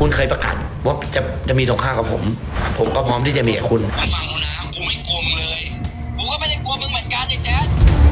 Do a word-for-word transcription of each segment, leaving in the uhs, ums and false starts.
คุณเคยประกาศว่าจะจะมีสงครามกับผมผมก็พร้อมที่จะมีกับคุณฟังกูนะกูไม่กลัวมึงเลยกูก็ไม่ได้กลัวมึงเหมือนกันไอ้แจ๊ด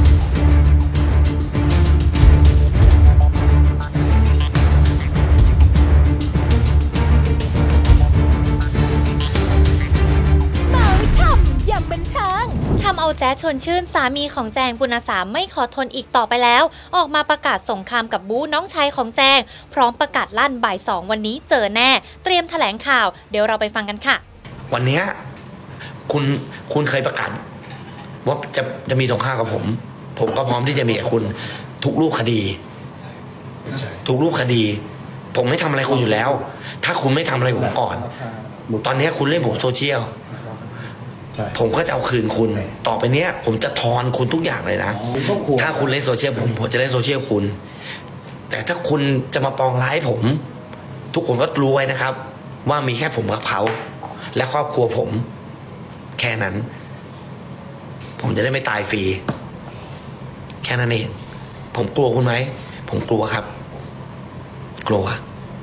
บันเทิงทำเอาแจ๊ดชวนชื่นสามีของแจงปุณสาไม่ขอทนอีกต่อไปแล้วออกมาประกาศสงครามกับบู๊น้องชายของแจงพร้อมประกาศลั่นบ่ายสองวันนี้เจอแน่เตรียมแถลงข่าวเดี๋ยวเราไปฟังกันค่ะวันนี้คุณคุณเคยประกาศว่าจะจะมีสงครามกับผมผมก็พร้อมที่จะมีกับคุณทุกรูปคดีทุกรูปคดีผมไม่ทำอะไรคุณอยู่แล้วถ้าคุณไม่ทำอะไรผมก่อนตอนนี้คุณเล่นผมโซเชียลผมก็จะเอาคืนคุณต่อไปเนี้ยผมจะทอนคุณทุกอย่างเลยนะถ้าคุณเล่นโซเชียลผมผมจะเล่นโซเชียลคุณแต่ถ้าคุณจะมาปองร้ายผมทุกคนก็รู้ไว้นะครับว่ามีแค่ผมกับเขาและครอบครัวผมแค่นั้นผมจะได้ไม่ตายฟรีแค่นั้นเองผมกลัวคุณไหมผมกลัวครับกลัว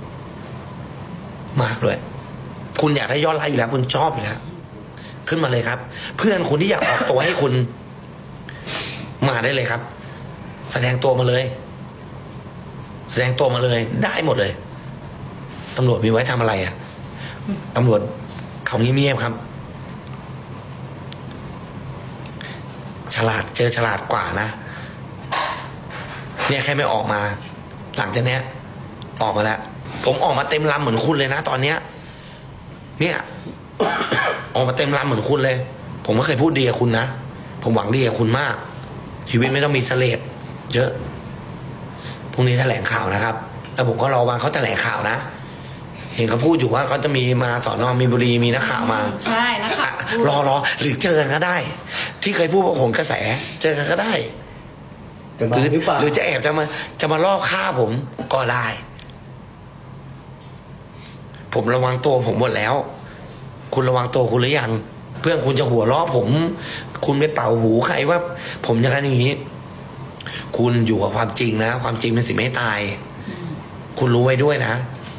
มากด้วยคุณอยากได้ยอดไลค์อยู่แล้วคุณชอบอยู่แล้วขึ้นมาเลยครับเพื่อนคุณที่อยากออกตัวให้คุณมาได้เลยครับแสดงตัวมาเลยแสดงตัวมาเลยได้หมดเลยตำรวจมีไว้ทำอะไรอ่ะตำรวจเขาเงียบๆครับฉลาดเจอฉลาดกว่านะเนี่ยแค่ไม่ออกมาหลังจากเนี้ยออกมาแล้วผมออกมาเต็มลำเหมือนคุณเลยนะตอนเนี้ยเนี่ยออกมาเต็มลำเหมือนคุณเลยผมก็เคยพูดดีกับคุณนะผมหวังดีกับคุณมากชีวิตไม่ต้องมีเสลดเยอะพรุ่งนี้แถลงข่าวนะครับแล้วผมก็รอวันเขาแถลงข่าวนะเห็นเขาพูดอยู่ว่าเขาจะมีมาสอนอมีบุรีมีนักข่าวมาใช่นะคะรอรอหรือเจอกันก็ได้ที่เคยพูดว่าโหนกระแสเจอกันก็ได้หรือหรือจะแอบจะมาจะมาล่อฆ่าผมก็ได้ผมระวังตัวผมหมดแล้วคุณระวังตัวคุณหรือยังเพื่อนคุณจะหัวเราะผมคุณไปเป่าหูใครว่าผมอย่างนั้นอย่างนี้คุณอยู่กับความจริงนะความจริงเป็นสิ่งไม่ตายคุณรู้ไว้ด้วยนะ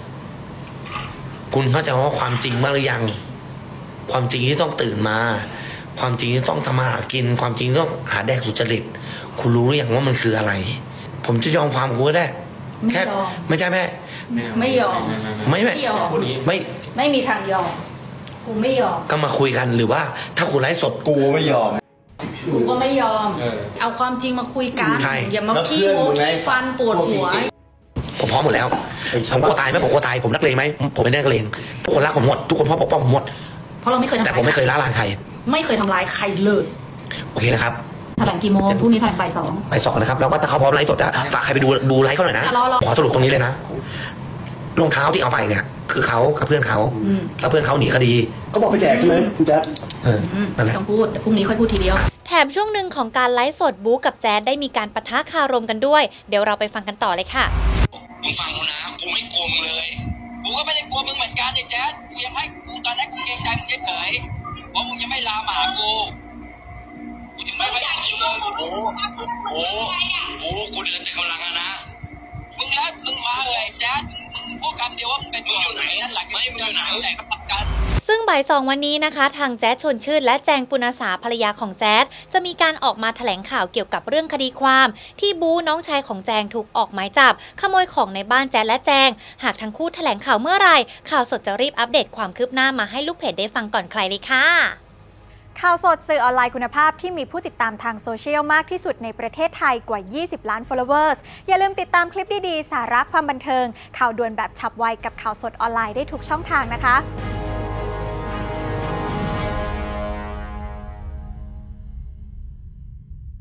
คุณเข้าใจว่าความจริงมากหรือยังความจริงที่ต้องตื่นมาความจริงที่ต้องทำมาหากินความจริงต้องหาแดกสุจริตคุณรู้หรือยังว่ามันคืออะไรผมจะยอมความคุณก็ได้แค่ไม่ใช่แม่ไม่ยอมไม่ไม่ไม่ไม่มีทางยอมกูไม่ยอมก็มาคุยกันหรือว่าถ้าคุณไลฟ์สดกูไม่ยอมกูก็ไม่ยอมเอาความจริงมาคุยกันอย่ามาขี้โม้ขี้ฟันปวดหัวผมพร้อมหมดแล้วผมกลัวตายไหมผมกลัวตายผมนักเลงไหมผมไม่ได้นักเลงทุกคนรักผมหมดทุกคนพ่อปกป้องผมหมดเพราะเราไม่เคยแต่ผมไม่เคยละลานใครไม่เคยทำร้ายใครเลยโอเคนะครับแถลงกี่โมงพรุ่งนี้แถลงบ่ายสองบ่ายสองนะครับแล้วก็ถ้าเขาพร้อมไลฟ์สดอะฝากใครไปดูดูไลฟ์เขาหน่อยนะขอสรุปตรงนี้เลยนะรองเท้าที่เอาไปเนี่ยคือเขากับเพื่อนเขาแล้วเพื่อนเขาหนีคดีก็บอกไปแจกใช่ไหมคุณแจ๊ดต้องพูดพรุ่งนี้ค่อยพูดทีเดียวแถมช่วงหนึ่งของการไลฟ์สดบู๊กับแจ๊ดได้มีการปะทะคารมกันด้วยเดี๋ยวเราไปฟังกันต่อเลยค่ะมึงฟังกูนะกูไม่กลัวมึงเลยกูก็ไม่ได้กลัวมึงเหมือนกันไอ้แจ๊ดกูยังให้กูตอนแรกกูเกรงใจมึงเฉยเพราะมึงยังไม่ลามาหากูกูถึงไม่ค่อยอยากกินเลยโอ้โหโอ้โหกูเดือดเต็มกำลังแล้วนะมึงแล้วมึงมาเลยแจ๊ดมึงพูดคำเดียวว่ามึงเป็นมึงอยู่ไหนนั่นหลังไม่มึงอยู่ไหนไหนก็ปักกันซึ่งบ่ายสองวันนี้นะคะทางแจ๊ดชวนชื่นและแจงปุณสาภรรยาของแจ๊ดจะมีการออกมาแถลงข่าวเกี่ยวกับเรื่องคดีความที่บู๊น้องชายของแจงถูกออกหมายจับขโมยของในบ้านแจ๊ดและแจงหากทั้งคู่แถลงข่าวเมื่อไหร่ข่าวสดจะรีบอัปเดตความคืบหน้ามาให้ลูกเพจได้ฟังก่อนใครเลยค่ะข่าวสดสื่อออนไลน์คุณภาพที่มีผู้ติดตามทางโซเชียลมากที่สุดในประเทศไทยกว่ายี่สิบล้าน followers อย่าลืมติดตามคลิปดีๆสาระความบันเทิงข่าวด่วนแบบฉับไวกับข่าวสดออนไลน์ได้ทุกช่องทางนะคะ